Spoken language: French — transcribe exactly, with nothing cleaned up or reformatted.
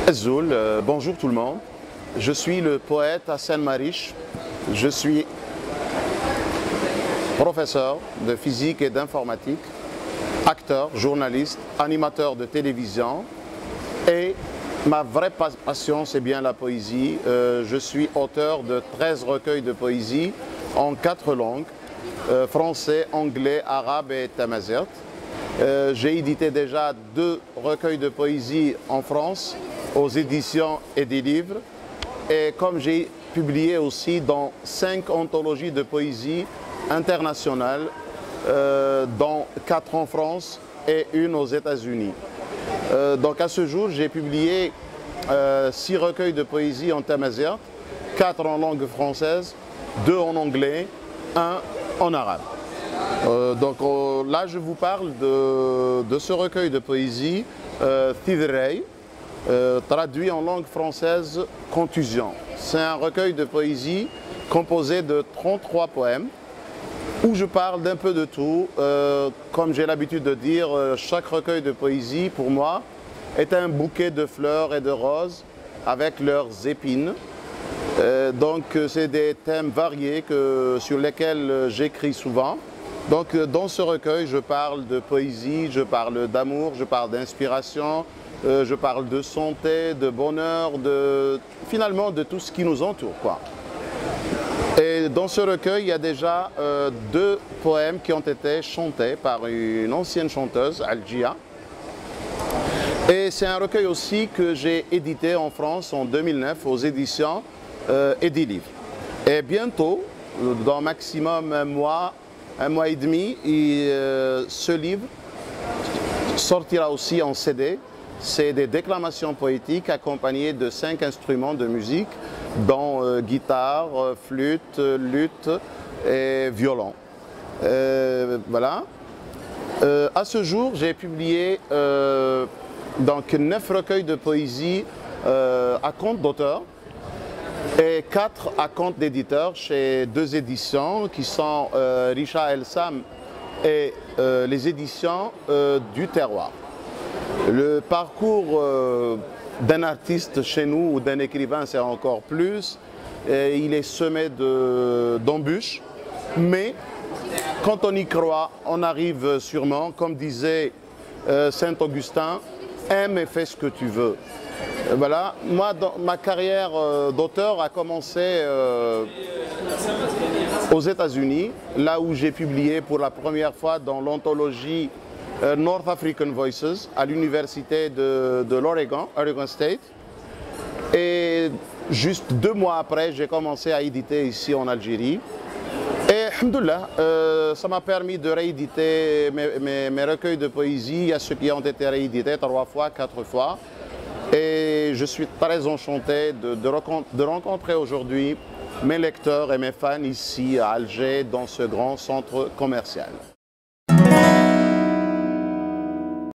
Zoul, euh, bonjour tout le monde. Je suis le poète Hassan Mariche. Je suis professeur de physique et d'informatique, acteur, journaliste, animateur de télévision et ma vraie passion c'est bien la poésie. Euh, je suis auteur de treize recueils de poésie en quatre langues, euh, français, anglais, arabe et tamazight. Euh, J'ai édité déjà deux recueils de poésie en France aux éditions et des livres. Et comme j'ai publié aussi dans cinq anthologies de poésie internationales, euh, dont quatre en France et une aux États-Unis. Euh, donc à ce jour, j'ai publié euh, six recueils de poésie en tamazight, quatre en langue française, deux en anglais, un en arabe. Euh, donc euh, là, je vous parle de, de ce recueil de poésie, euh, Thidrey, euh, traduit en langue française Contusion. C'est un recueil de poésie composé de trente-trois poèmes où je parle d'un peu de tout. Euh, comme j'ai l'habitude de dire, chaque recueil de poésie, pour moi, est un bouquet de fleurs et de roses avec leurs épines. Euh, donc c'est des thèmes variés que, sur lesquels j'écris souvent. Donc dans ce recueil, je parle de poésie, je parle d'amour, je parle d'inspiration, euh, je parle de santé, de bonheur, de, finalement de tout ce qui nous entoure, quoi. Et dans ce recueil, il y a déjà euh, deux poèmes qui ont été chantés par une ancienne chanteuse, Algia. Et c'est un recueil aussi que j'ai édité en France en deux mille neuf aux éditions euh, et des livres. Et bientôt, dans maximum un mois, un mois et demi, et, euh, ce livre sortira aussi en C D. C'est des déclamations poétiques accompagnées de cinq instruments de musique, dont euh, guitare, flûte, luth et violon. Euh, voilà. Euh, à ce jour, j'ai publié euh, donc neuf recueils de poésie euh, à compte d'auteur et quatre à compte d'éditeurs chez deux éditions qui sont euh, Richa El Sam et euh, les éditions euh, du Terroir. Le parcours euh, d'un artiste chez nous ou d'un écrivain, c'est encore plus. Et il est semé d'embûches, mais quand on y croit, on arrive sûrement. Comme disait euh, Saint Augustin, aime et fais ce que tu veux. Voilà, moi, dans, ma carrière euh, d'auteur a commencé euh, aux États-Unis, là où j'ai publié pour la première fois dans l'anthologie euh, North African Voices à l'université de, de l'Oregon, Oregon State. Et juste deux mois après, j'ai commencé à éditer ici en Algérie. Et alhamdoulilah, euh, ça m'a permis de rééditer mes, mes, mes recueils de poésie. Il y a ceux qui ont été réédités trois fois, quatre fois. Et je suis très enchanté de, de, de rencontrer aujourd'hui mes lecteurs et mes fans ici à Alger, dans ce grand centre commercial.